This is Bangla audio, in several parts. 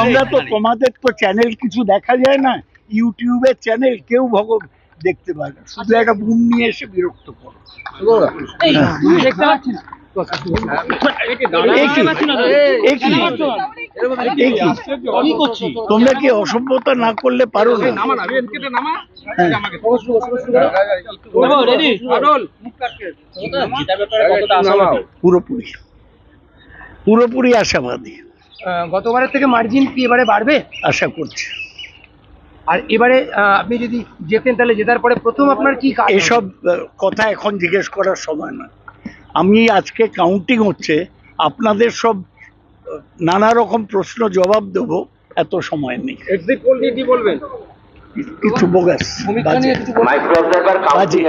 আমরা তো তোমাদের তো চ্যানেল কিছু দেখা যায় না, ইউটিউবের চ্যানেল কেউ দেখতে পায় না, শুধু একটা বুম নিয়ে এসে বিরক্ত করো। তোমরা কি অসভ্যতা না করলে পারো না? পুরোপুরি পুরোপুরি আশাবাদী। গতবারের থেকে মার্জিন কি এবারে বাড়বে আশা করছি। আর এবারে আপনি যদি জেতেন তাহলে জেতার পরে প্রথম আপনার কি কাজ? এসব কথা এখন জিজ্ঞেস করার সময় না। আমি আজকে কাউন্টিং হচ্ছে, আপনাদের সব নানা রকম প্রশ্ন জবাব দেবো, এত সময় নেই। এক্সিট পোল নিয়ে কি বলবেন? কিছু বোগাস বাজে।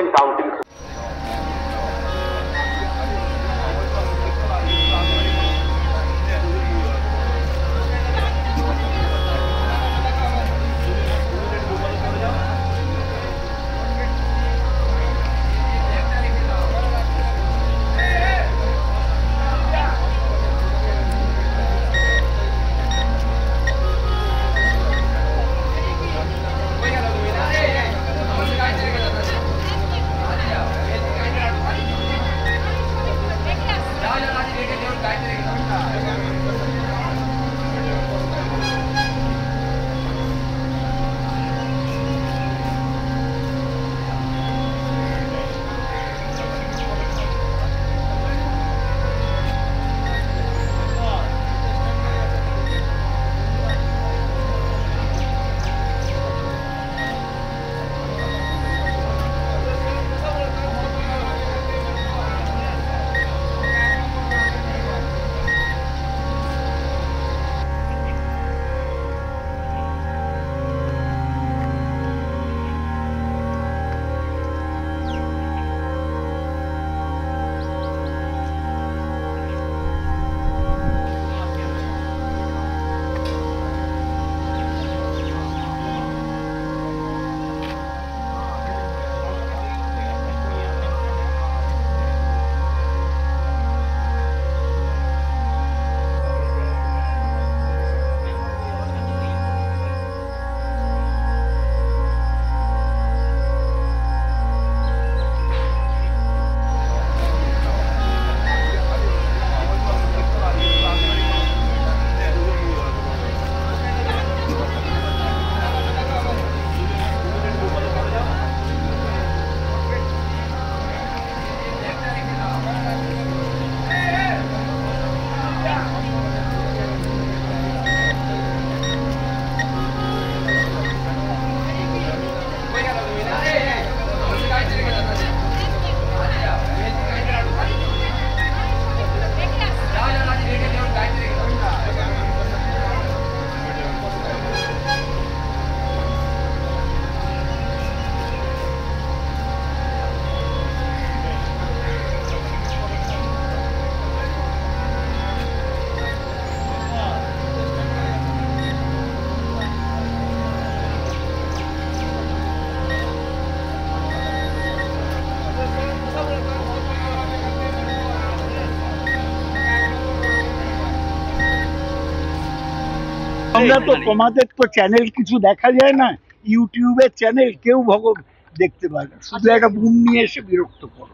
আমরা তো তোমাদের তো চ্যানেল কিছু দেখা যায় না, ইউটিউবের চ্যানেল কেউ দেখতে পায় না, শুধু একটা বুম নিয়ে এসে বিরক্ত করো।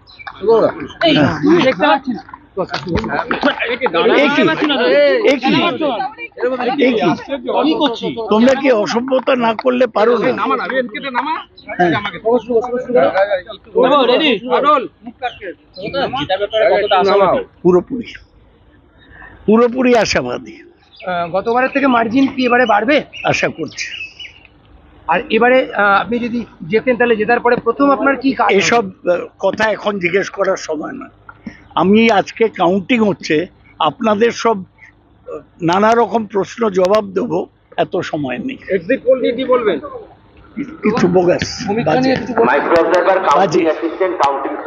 তোমরা কি অসভ্যতা না করলে পারো না? পুরোপুরি পুরোপুরি আশাবাদী। গতবারের থেকে মার্জিন কি এবারে বাড়বে আশা করছি। আর এবারে আপনি যদি জেতেন তাহলে জেতার পরে প্রথম আপনার কি কাজ? এসব কথা এখন জিজ্ঞেস করার সময় না। আমি আজকে কাউন্টিং হচ্ছে, আপনাদের সব নানা রকম প্রশ্ন জবাব দেবো, এত সময় নেই। এক্সিট পোল নিয়ে কি বলবেন? কিছু বোগাস বাজে।